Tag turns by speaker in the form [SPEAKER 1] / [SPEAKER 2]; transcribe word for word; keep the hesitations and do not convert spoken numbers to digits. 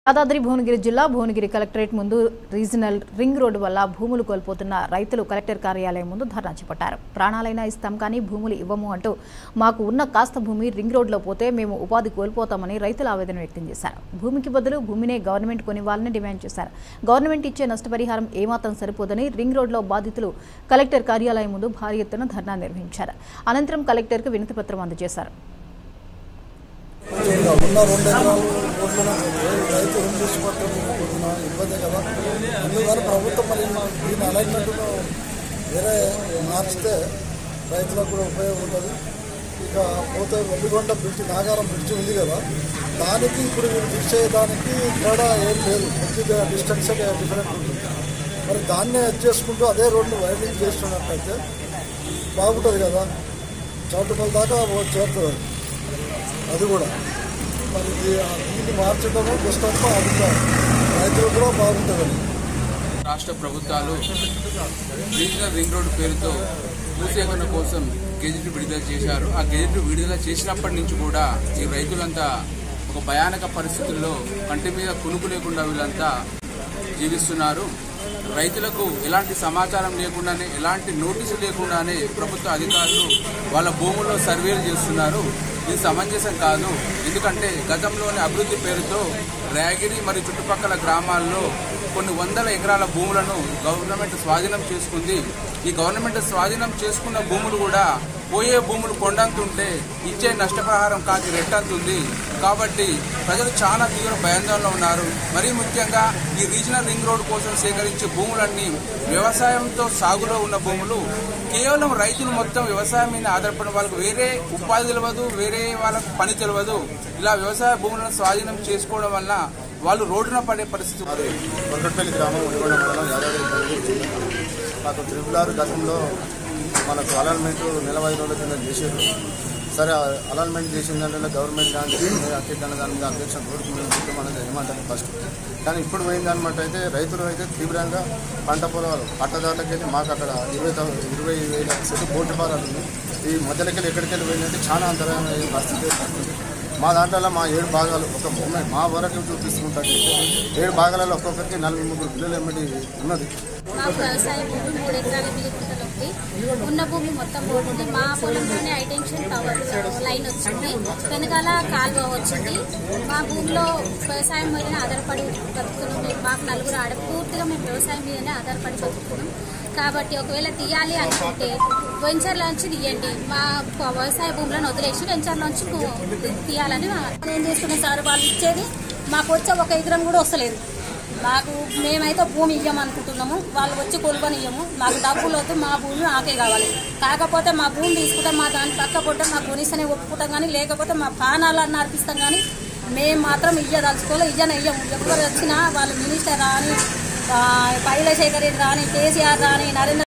[SPEAKER 1] యాదాద్రి భువనగిరి జిల్లా భువనగిరి కలెక్టరేట్ ముందు regional ring road వల్ల భూములు కోల్పోతున్న రైతులు కలెక్టర్ కార్యాలయం ముందు ధర్నా చేపట్టారు. ప్రాణాలైనా ఇస్తాం కానీ భూములు ఇవ్వము అంటూ మాకు ఉన్న కాస్త భూమి రింగ్ రోడ్లో పోతే మేము ఉపాధి కోల్పోతామని రైతులు ఆవేదన వ్యక్తం చేశారు. భూమికి బదులు భూమినే గవర్నమెంట్ కొనివ్వాలని డిమాండ్ చేశారు. గవర్నమెంట్ ఇచ్చే నష్టపరిహారం ఏమాత్రం సరిపోదని రింగ్ రోడ్లో బాధితులు కలెక్టర్ కార్యాలయం ముందు భారీ ఎత్తున ధర్నా నిర్వహించారు. అనంతరం కలెక్టర్కు వినతి పత్రం అందజేశారు.
[SPEAKER 2] ఉన్న రెండు ఎకరాలు రైతు రెండు తీసుకుంటున్న ఇబ్బంది కదా. అందువల్ల ప్రభుత్వం మరి దీన్ని అలైన్మెంట్ను వేరే మార్చితే రైతులకు కూడా ఉపయోగం ఉంటుంది. ఇక పోతే వెల్లిగొండ బ్రిడ్జి నాగారం బ్రిడ్జి ఉంది కదా, దానికి ఇప్పుడు మీరు ఫిక్స్ చేయడానికి తేడా ఏం లేదు, కొద్దిగా డిస్టెన్స్ డిఫరెంట్ ఉంటుంది. మరి దాన్నే అడ్జస్ట్ చేసుకుంటూ అదే రోడ్ను వైండింగ్ చేస్తున్నట్టయితే బాగుంటుంది కదా. చౌటుపల్లి దాకా చేరుతుంది అది కూడా. మరి దీన్ని మార్చడము బెస్ట్ అంతా అభిప్రాయం, రైతులకు కూడా బాగుంటుందని.
[SPEAKER 3] రాష్ట్ర ప్రభుత్వాలు రీజనల్ రింగ్ రోడ్డు పేరుతో భూసేకరణ కోసం గెజెట్ విడుదల చేశారు. ఆ గెజెట్ విడుదల చేసినప్పటి నుంచి కూడా ఈ రైతులంతా ఒక భయానక పరిస్థితుల్లో కంటి మీద కునుకు లేకుండా వీళ్ళంతా జీవిస్తున్నారు. రైతులకు ఎలాంటి సమాచారం లేకుండానే, ఎలాంటి నోటీసు లేకుండానే ప్రభుత్వ అధికారులు వాళ్ళ భూముల్లో సర్వేలు చేస్తున్నారు. ఇది సమంజసం కాదు. ఎందుకంటే గతంలోని అభివృద్ధి పేరుతో రాగిరి మరియు చుట్టుపక్కల గ్రామాల్లో కొన్ని వందల ఎకరాల భూములను గవర్నమెంట్ స్వాధీనం చేసుకుంది. ఈ గవర్నమెంట్ స్వాధీనం చేసుకున్న భూములు కూడా పోయే భూములు కొండంతుంటే ఇచ్చే నష్టపరిహారం కాకి రెట్టంతుంది. కాబట్టి ప్రజలు చాలా తీవ్ర భయాందోళనలో ఉన్నారు. మరీ ముఖ్యంగా ఈ రీజనల్ రింగ్ రోడ్ కోసం సేకరించే భూములన్నీ వ్యవసాయంతో సాగులో ఉన్న భూములు. కేవలం రైతులు మొత్తం వ్యవసాయం మీద ఆధారపడిన వాళ్ళకు వేరే ఉపాధి తెలియదు, వేరే వాళ్ళకు పని తెలియదు. ఇలా వ్యవసాయ భూములను స్వాధీనం చేసుకోవడం వల్ల వాళ్ళు రోడ్డున పడే పరిస్థితి.
[SPEAKER 2] వంకటపల్లి గ్రామం ఉడిగొండ మండలం యాదాద్రి మాకు త్రిపులారు గతంలో మనకు అలాట్మెంట్ నెలవై రోజుల కింద చేశారు. సరే అలాట్మెంట్ చేసిందంటే గవర్నమెంట్ కానీ అత్యర్థన దాని మీద అధ్యక్షం కోరుకుంటే మనది ఏమంటారు ఫస్ట్. కానీ ఇప్పుడు పోయిందనమాట అయితే రైతులు అయితే తీవ్రంగా పంట పొలాలు పట్టదారులకి వెళ్ళి మాకు అక్కడ ఇరవై ఇరవై వేల సెట్లు కోటి రూపాయలు ఉంది. ఈ మధ్యలోకి ఎక్కడికి వెళ్ళి పోయిందంటే చాలా అంతరాయమైన పరిస్థితి. మా దాంట్లో మా ఏడు భాగాలు ఒక ఉన్నాయి. మా వరకు చూపిస్తుంటే ఏడు భాగాలలో ఒక్కొక్కరికి నలభై ముగ్గురు పిల్లలు ఎమ్మటి ఉన్నది.
[SPEAKER 4] మాకు వ్యవసాయ భూమి మూడు ఎకరాల మిల్లి గుంటలు ఉంది. ఉన్న భూమి మొత్తం పోతుంది. మా పొలంలోనే హైటెన్షన్ టవర్ లైన్ వచ్చింది, వెనకాల కాలువ వచ్చింది. మా భూమిలో వ్యవసాయం మీదనే ఆధారపడి బతుకుతున్నాం. మాకు నలుగురు ఆడ పూర్తిగా మేము వ్యవసాయం మీదనే ఆధారపడి బతుకుతున్నాం. కాబట్టి ఒకవేళ తీయాలి అనుకుంటే వెంచర్ల నుంచి తీయండి, మా వ్యవసాయ భూములను వదిలేసి వెంచర్ల నుంచి తీయాలని ఏం చేస్తున్నాం సార్. వాళ్ళు ఇచ్చేది మాకు వచ్చే ఒక ఎకరం కూడా వస్తలేదు. మాకు మేమైతే భూమి ఇవ్వమనుకుంటున్నాము, వాళ్ళు వచ్చి కొనుక్కొని ఇవ్వము. మాకు డబ్బులు వద్దు, మా భూమి నాకే కావాలి. కాకపోతే మా భూమి తీసుకుంటే మా దాన్ని పక్క పొట్ట మా కొనిస్తేనే ఒప్పుకుంటాం, కానీ లేకపోతే మా ప్రాణాలన్నీ అర్పిస్తాం. కానీ మేము మాత్రం ఇయ్యదలుచుకోవాలి, ఇయ్యన ఇయ్యము. ఎవరు వచ్చినా వాళ్ళు మినిస్టర్ రాని, పైలశేఖర్ రెడ్డి రాని, కేసీఆర్ రాని, నరేంద్ర